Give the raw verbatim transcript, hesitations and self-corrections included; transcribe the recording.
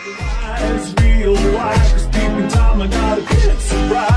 It's real life, 'cause deep in time I got a good surprise.